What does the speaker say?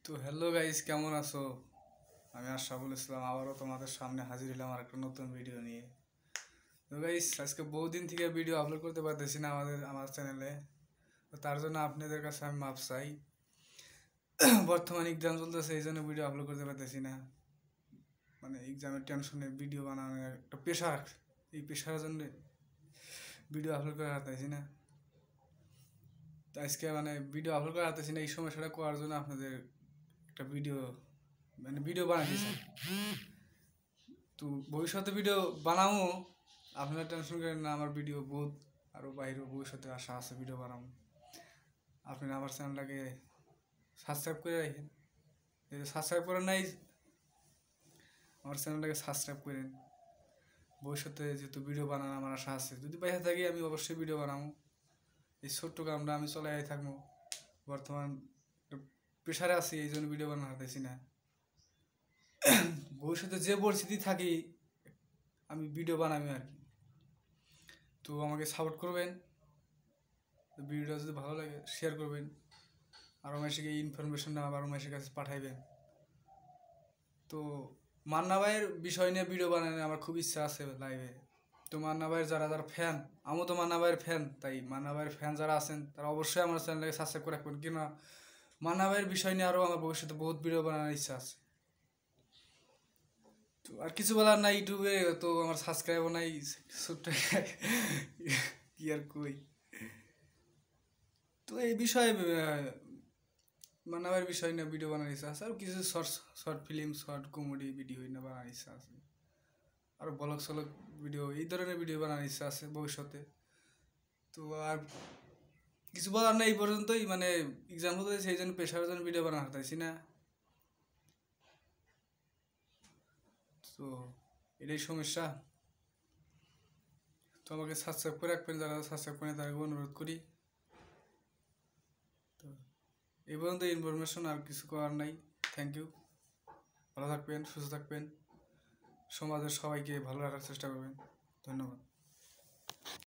তো hello guys, কেমন আছো? আমি আশরাফুল ইসলাম আবারও তোমাদের সামনে হাজির হলাম আর একটা নতুন ভিডিও নিয়ে। তো গাইস, আজকে বহুদিন থেকে ভিডিও আপলোড করতে পারতেছি না আমার চ্যানেলে। তো তার জন্য আপনাদের কাছে আমি মাপ চাই। বর্তমানে এক্সাম চলতেছে, এই জন্য ভিডিও আপলোড করতে পারতেছি না। মানে এক্সামের টেনশনে ভিডিও বানানো একটা প্রেশার, এই প্রেশারের জন্য ভিডিও আপলোড করা পারতেছি না। তো আজকে মানে ভিডিও আপলোড করা পারতেছি না, এই সমস্যাটা করার জন্য আপনাদের একটা ভিডিও বানাইছি। তো ভবিষ্যতে ভিডিও বানাবো, আপনারা টেনশন করেন না। আমার ভিডিও বহুত আরও বাইরেও ভবিষ্যতে আশা আছে ভিডিও বানাবো। আপনারা আমার চ্যানেলটাকে সাবস্ক্রাইব করে রাখেন, যদি সাবস্ক্রাইব করেন নাই আমার চ্যানেলটাকে সাবস্ক্রাইব করেন। ভবিষ্যতে যেহেতু ভিডিও বানানো আমার আশা আছে, যদি বাইরে থাকি আমি অবশ্যই ভিডিও বানাবো। এই ছোট্ট কামটা আমি চলাই থাকবো। বর্তমান প্রেশারে আছি, এই জন্য ভিডিও বানাতে পারতেছি না। ভবিষ্যতে যে পরিস্থিতি থাকি আমি ভিডিও বানাবো আর কি। তো আমাকে সাপোর্ট করবেন, ভিডিওটা যদি ভালো লাগে শেয়ার করবেন, আরও মানুষকে এই ইনফরমেশনটা আরও মানুষের কাছে পাঠাইবেন। তো মান্না ভাইয়ের বিষয় নিয়ে ভিডিও বানানোর আমার খুব ইচ্ছা আছে লাইভে। তো মান্না ভাইয়ের যারা যারা ফ্যান, আমিও তো মান্না ভাইয়ের ফ্যান, তাই মান্না ভাইয়ের ফ্যান যারা আছেন তারা অবশ্যই আমার চ্যানেলটাকে সাবস্ক্রাইব করে রাখবেন। কিনা মান্না ভাইয়ের বিষয় নিয়ে আরও আমার ভবিষ্যতে বহুত ভিডিও বানানোর ইচ্ছা আছে। তো আর কিছু বলার নাই, ইউটিউবে তো আমার সাবস্ক্রাইবও নাই, ছোট্ট কি আর কই। তো এই বিষয়ে মান্নাবার বিষয় নিয়ে ভিডিও বানার ইচ্ছা আছে, আর কিছু short film, short comedy video না বানার ইচ্ছা আছে, আর ব্লগ সলগ ভিডিও, এই ধরনের ভিডিও বানার ইচ্ছা আছে ভবিষ্যতে। তো আর কিছু বলার নেই, এই পর্যন্তই। মানে এক্সাম হতে সেই জন্য পেশার জন্য ভিডিও বানা হাতাইছি না। তো এটাই সমস্যা। তো আমাকে সাবস্ক্রাইব করে রাখবেন, যারা সাবস্ক্রাইব করে তাদেরকে অনুরোধ করি। তো এই পর্যন্ত ইনফরমেশন, আর কিছু করার নাই। Thank you. ভালো থাকবেন, সুস্থ থাকবেন, সমাজের সবাইকে ভালো রাখার চেষ্টা করবেন। ধন্যবাদ।